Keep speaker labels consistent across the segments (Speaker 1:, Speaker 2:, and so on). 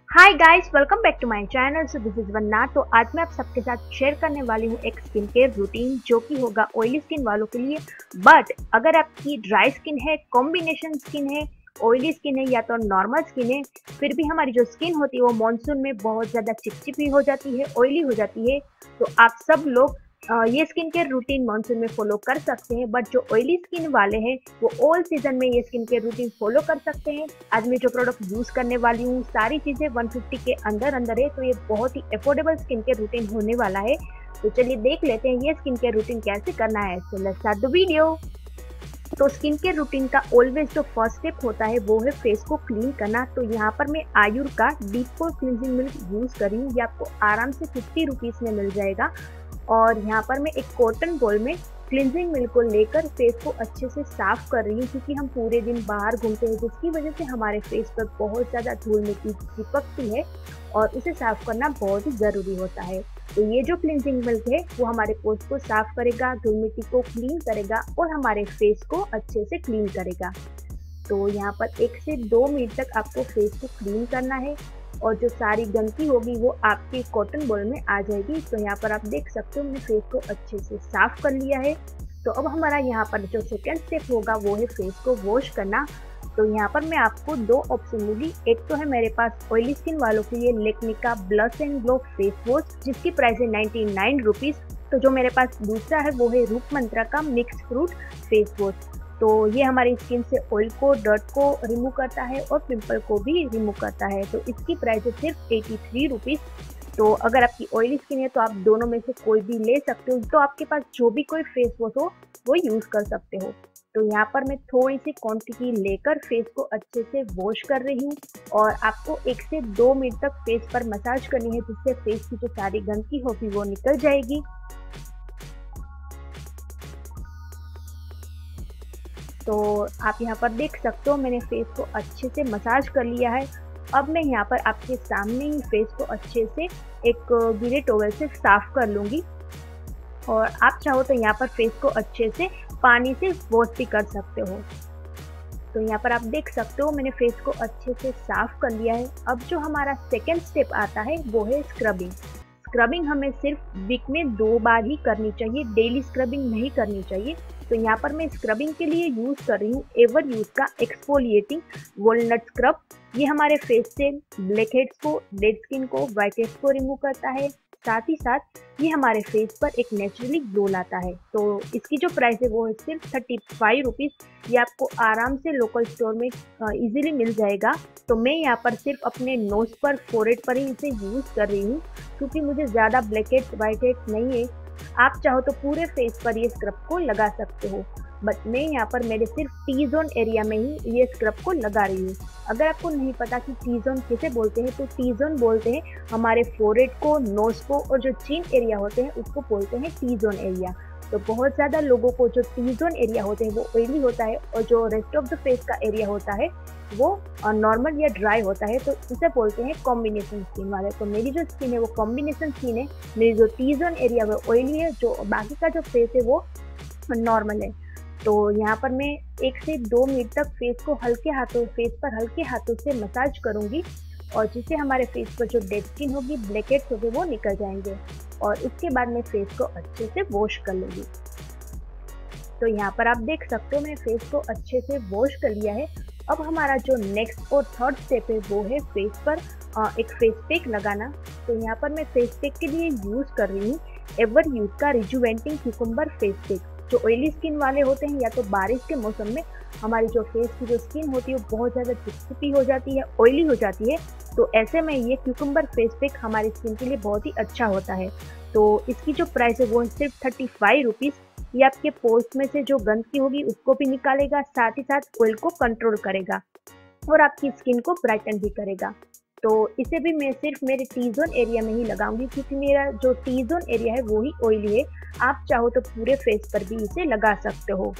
Speaker 1: Hi guys, welcome back to my channel. So this is Vanna. तो आज मैं आप सबके साथ शेयर करने वाली हूँ एक स्किन केयर रूटीन जो कि होगा ऑयली स्किन वालों के लिए। बट अगर आपकी ड्राई स्किन है, कॉम्बिनेशन स्किन है, ऑयली स्किन है या तो नॉर्मल स्किन है, फिर भी हमारी जो स्किन होती है वो मानसून में बहुत ज़्यादा चिपचिपी हो जाती है, ऑयली हो जाती है, तो आप सब लोग ये स्किन केयर रूटीन मानसून में फॉलो कर सकते हैं। बट जो ऑयली स्किन वाले हैं वो ऑल सीजन में ये स्किन केयर रूटीन फॉलो कर सकते हैं। आज मैं जो प्रोडक्ट यूज़ करने वाली हूँ सारी चीज़ें 150 के अंदर अंदर है, तो ये बहुत ही अफोर्डेबल स्किन केयर रूटीन होने वाला है। तो चलिए देख लेते हैं ये स्किन केयर रूटीन कैसे करना है। So let's start the video. तो स्किन केयर रूटीन का ऑलवेज जो फर्स्ट स्टेप होता है वो है फेस को क्लीन करना। तो यहाँ पर मैं आयुर का deep pore cleansing milk use कर रही हूँ। ये आपको आराम से 50 रुपीज़ में मिल जाएगा। और यहाँ पर मैं एक कॉटन बॉल में क्लिनजिंग मिल्क को लेकर फेस को अच्छे से साफ कर रही हूँ, क्योंकि हम पूरे दिन बाहर घूमते हैं जिसकी वजह से हमारे फेस पर बहुत ज़्यादा धूल मिट्टी चिपकती है और उसे साफ करना बहुत ही ज़रूरी होता है। तो ये जो क्लिनजिंग मिल्क है वो हमारे पोर्स को साफ करेगा, धूल मिट्टी को क्लीन करेगा और हमारे फेस को अच्छे से क्लीन करेगा। तो यहाँ पर 1 से 2 मिनट तक आपको फेस को क्लीन करना है और जो सारी गंदगी होगी वो आपके कॉटन बॉल में आ जाएगी। तो यहाँ पर आप देख सकते हो मैंने फेस को अच्छे से साफ कर लिया है। तो अब हमारा यहाँ पर जो सेकंड स्टेप होगा वो है फेस को वॉश करना। तो यहाँ पर मैं आपको 2 ऑप्शन दूंगी। एक तो है मेरे पास ऑयली स्किन वालों के लिए लेक्मी का blush and glow face wash, जिसकी प्राइस है 99 रुपीज़। तो जो मेरे पास दूसरा है वो है रूप मंत्रा का मिक्स फ्रूट फेस वॉश। तो ये हमारी स्किन से ऑयल को, डर्ट को रिमूव करता है और पिंपल को भी रिमूव करता है। तो इसकी प्राइस है सिर्फ 83 रुपीज़। तो अगर आपकी ऑयली स्किन है तो आप दोनों में से कोई भी ले सकते हो। तो आपके पास जो भी कोई फेस वॉश हो वो यूज़ कर सकते हो। तो यहाँ पर मैं थोड़ी सी क्वांटिटी लेकर फेस को अच्छे से वॉश कर रही हूँ और आपको 1 से 2 मिनट तक फेस पर मसाज करनी है, जिससे फेस की जो सारी गंदगी होगी वो निकल जाएगी। तो आप यहाँ पर देख सकते हो मैंने फेस को अच्छे से मसाज कर लिया है। अब मैं यहाँ पर आपके सामने ही फेस को अच्छे से एक गीले टॉवल से साफ कर लूँगी। और आप चाहो तो यहाँ पर फेस को अच्छे से पानी से वॉश भी कर सकते हो। तो यहाँ पर आप देख सकते हो मैंने फेस को अच्छे से साफ कर लिया है। अब जो हमारा सेकेंड स्टेप आता है वो है स्क्रबिंग। स्क्रबिंग हमें सिर्फ वीक में 2 बार ही करनी चाहिए, डेली स्क्रबिंग नहीं करनी चाहिए। तो यहाँ पर मैं स्क्रबिंग के लिए यूज़ कर रही हूँ एवर यूज का एक्सफोलिएटिंग वॉलनट स्क्रब। ये हमारे फेस से ब्लैक हेड्स को, डेड स्किन को, वाइट हेड्स को रिमूव करता है। साथ ही साथ ये हमारे फेस पर एक नेचुरली ग्लो लाता है। तो इसकी जो प्राइस है वो है सिर्फ 35 रुपीज़। ये आपको आराम से लोकल स्टोर में इजीली मिल जाएगा। तो मैं यहाँ पर सिर्फ अपने नोज पर, फोरहेड पर ही इसे यूज़ कर रही हूँ, क्योंकि मुझे ज़्यादा ब्लैक हेड्स, वाइट हेड्स नहीं है। आप चाहो तो पूरे फेस पर ये स्क्रब को लगा सकते हो, बट मैं यहाँ पर मेरे सिर्फ टी जोन एरिया में ही ये स्क्रब को लगा रही हूँ। अगर आपको नहीं पता कि टी जोन किसे बोलते हैं, तो टी जोन बोलते हैं हमारे फोरहेड को, नोज को, और जो चिन एरिया होते हैं उसको बोलते हैं टी जोन एरिया। तो बहुत ज़्यादा लोगों को जो टी जोन एरिया होते हैं वो ऑयली होता है और जो रेस्ट ऑफ द फेस का एरिया होता है वो नॉर्मल या ड्राई होता है। तो इसे बोलते हैं कॉम्बिनेशन स्किन वाले। तो मेरी जो स्किन है वो कॉम्बिनेशन स्किन है। मेरी जो टी जोन एरिया वो ऑयली है, जो बाकी का जो फेस है वो नॉर्मल है। तो यहाँ पर मैं 1 से 2 मिनट तक फेस पर हल्के हाथों से मसाज करूँगी, और जिससे हमारे फेस पर जो डेड स्किन होगी, ब्लैक हेड्स होंगे, वो निकल जाएंगे। और उसके बाद मैं फेस को अच्छे से वॉश कर लूँगी। तो यहाँ पर आप देख सकते हो मैंने फेस को अच्छे से वॉश कर लिया है। अब हमारा जो नेक्स्ट और थर्ड स्टेप है वो है फेस पर एक फेस पैक लगाना। तो यहाँ पर मैं फेस पैक के लिए यूज़ कर रही हूँ एवर यूज का रिजुवेंटिंग क्यूकम्बर फेस पैक। जो ऑयली स्किन वाले होते हैं या तो बारिश के मौसम में हमारी जो फेस की जो स्किन होती है वो बहुत ज़्यादा चिपचिपी हो जाती है, ऑयली हो जाती है, तो ऐसे में ये क्यूकम्बर फेस पैक हमारी स्किन के लिए बहुत ही अच्छा होता है। तो इसकी जो प्राइस है वो है सिर्फ 35 रुपीज़। ये आपके पोर्स में से जो गंदगी होगी उसको भी निकालेगा, साथ ही साथ ऑयल को कंट्रोल करेगा और आपकी स्किन को ब्राइटन भी करेगा। तो इसे भी मैं सिर्फ मेरे टी जोन एरिया में ही लगाऊंगी, क्योंकि मेरा जो टी जोन एरिया है वो ही ऑयली है। आप चाहो तो पूरे फेस पर भी इसे लगा सकते हो।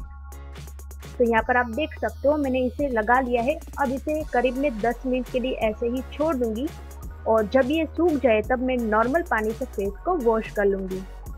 Speaker 1: तो यहाँ पर आप देख सकते हो मैंने इसे लगा लिया है। अब इसे करीब में 10 मिनट के लिए ऐसे ही छोड़ दूंगी, और जब ये सूख जाए तब मैं नॉर्मल पानी से फेस को वॉश कर लूँगी।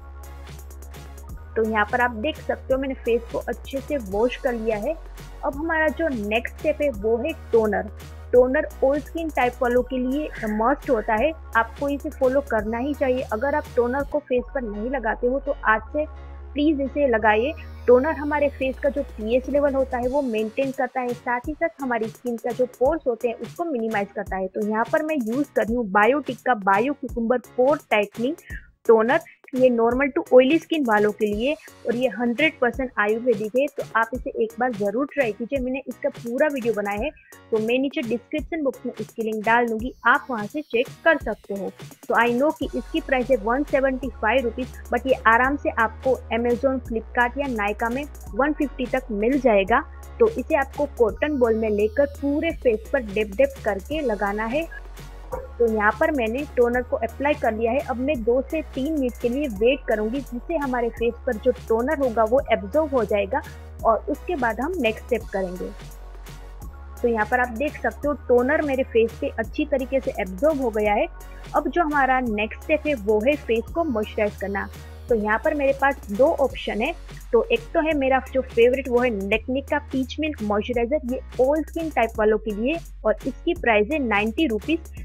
Speaker 1: तो यहाँ पर आप देख सकते हो मैंने फेस को अच्छे से वॉश कर लिया है। अब हमारा जो नेक्स्ट स्टेप है वो है toner. Toner all skin type वालों के लिए मस्ट होता है, आपको इसे फॉलो करना ही चाहिए। अगर आप टोनर को फेस पर नहीं लगाते हो तो आज से प्लीज़ इसे लगाइए। टोनर हमारे फेस का जो पीएच लेवल होता है वो मेंटेन करता है, साथ ही साथ हमारी स्किन का जो पोर्स होते हैं उसको मिनिमाइज करता है। तो यहाँ पर मैं यूज़ कर रही हूँ बायोटिक का bio cucumber pore tightening toner. ये नॉर्मल टू ऑयली स्किन वालों के लिए और ये 100% आयुर्वेदिक है, तो आप इसे एक बार ज़रूर ट्राई कीजिए। मैंने इसका पूरा वीडियो बनाया है, तो मैं नीचे डिस्क्रिप्शन बॉक्स में इसकी लिंक डाल दूंगी, आप वहां से चेक कर सकते हो। तो आई नो कि इसकी प्राइस है 175 रुपीज़, बट ये आराम से आपको अमेजोन, फ्लिपकार्ट या नायका में 150 तक मिल जाएगा। तो इसे आपको कॉटन बॉल में लेकर पूरे फेस पर डिप डिप करके लगाना है। तो यहाँ पर मैंने टोनर को अप्लाई कर लिया है। अब मैं 2 से 3 मिनट के लिए वेट करूंगी, जिससे हमारे फेस पर जो टोनर होगा वो एब्जॉर्ब हो जाएगा और उसके बाद हम नेक्स्ट स्टेप करेंगे। तो यहाँ पर आप देख सकते हो टोनर मेरे फेस पे अच्छी तरीके से एब्जॉर्ब हो गया है। अब जो हमारा नेक्स्ट स्टेप है वो है फेस को मॉइस्चराइज करना। तो यहाँ पर मेरे पास 2 ऑप्शन है। तो एक तो है मेरा जो फेवरेट, वो है लेक्मे का पीच मिल्क मॉइस्चराइजर। ये ऑल स्किन टाइप वालों के लिए और इसकी प्राइस है 90 रुपीज़।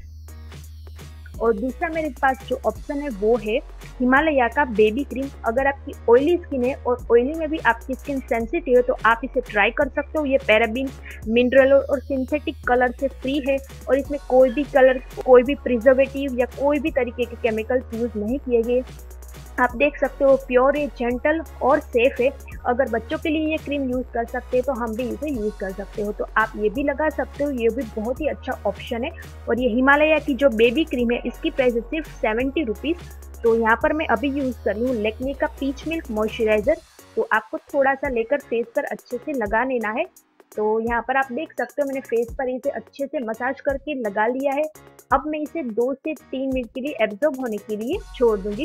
Speaker 1: और दूसरा मेरे पास जो ऑप्शन है वो है हिमालय का बेबी क्रीम। अगर आपकी ऑयली स्किन है और ऑयली में भी आपकी स्किन सेंसिटिव है तो आप इसे ट्राई कर सकते हो। ये पैराबीन, मिनरल और सिंथेटिक कलर से फ्री है और इसमें कोई भी कलर, कोई भी प्रिजर्वेटिव या कोई भी तरीके के केमिकल्स यूज नहीं किए गए। आप देख सकते हो प्योर है, जेंटल और सेफ है। अगर बच्चों के लिए ये क्रीम यूज़ कर सकते हैं तो हम भी इसे यूज़ कर सकते हो। तो आप ये भी लगा सकते हो, ये भी बहुत ही अच्छा ऑप्शन है। और ये हिमालय की जो बेबी क्रीम है इसकी प्राइस है सिर्फ 70 रुपीज़। तो यहाँ पर मैं अभी यूज़ कर रही हूँ लेक्मे का पीच मिल्क मॉइस्चराइजर। तो आपको थोड़ा सा लेकर फेस पर अच्छे से लगा लेना है। तो यहाँ पर आप देख सकते हो मैंने फेस पर इसे अच्छे से मसाज करके लगा लिया है। अब मैं इसे 2 से 3 मिनट के लिए एब्जॉर्ब होने के लिए छोड़ दूंगी।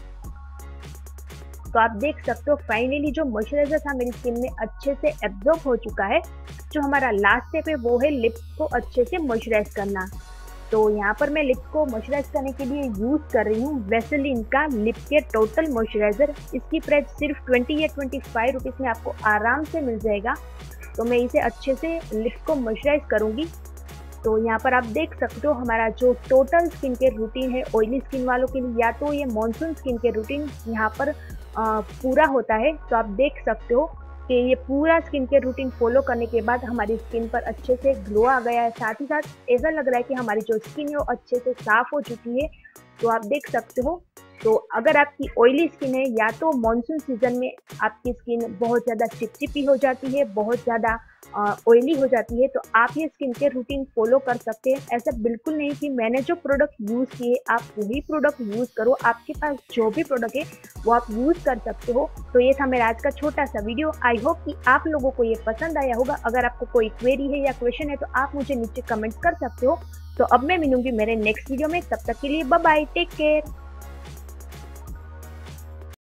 Speaker 1: तो आप देख सकते हो फाइनली जो मॉइस्चराइजर था मेरी स्किन में अच्छे से एब्जॉर्ब हो चुका है। जो हमारा लास्ट स्टेप है वो है लिप्स को अच्छे से मॉइस्चराइज करना। तो यहाँ पर मैं लिप्स को मॉइस्चराइज करने के लिए यूज़ कर रही हूँ वैसलीन का लिप केयर टोटल मॉइस्चराइजर। इसकी प्राइस सिर्फ 20 या 25 रुपीज़ में आपको आराम से मिल जाएगा। तो मैं इसे अच्छे से लिप्स को मॉइस्चराइज करूँगी। तो यहाँ पर आप देख सकते हो हमारा जो टोटल स्किन केयर रूटीन है ऑयली स्किन वालों के लिए, या तो ये मॉनसून स्किन केयर रूटीन यहाँ पर पूरा होता है। तो आप देख सकते हो कि ये पूरा स्किन केयर रूटीन फॉलो करने के बाद हमारी स्किन पर अच्छे से ग्लो आ गया है। साथ ही साथ ऐसा लग रहा है कि हमारी जो स्किन है वो अच्छे से साफ हो चुकी है। तो आप देख सकते हो। तो अगर आपकी ऑयली स्किन है या तो मॉनसून सीजन में आपकी स्किन बहुत ज़्यादा चिपचिपी हो जाती है, बहुत ज़्यादा ऑयली हो जाती है, तो आप ये स्किन केयर रूटीन फॉलो कर सकते हैं। ऐसा बिल्कुल नहीं कि मैंने जो प्रोडक्ट यूज़ किए आप वही प्रोडक्ट यूज़ करो। आपके पास जो भी प्रोडक्ट है वो आप यूज़ कर सकते हो। तो ये था मेरा आज का छोटा सा वीडियो। आई होप कि आप लोगों को ये पसंद आया होगा। अगर आपको कोई क्वेरी है या क्वेश्चन है तो आप मुझे नीचे कमेंट कर सकते हो। तो अब मैं मिलूंगी मेरे नेक्स्ट वीडियो में, तब तक के लिए बाय बाय, टेक केयर।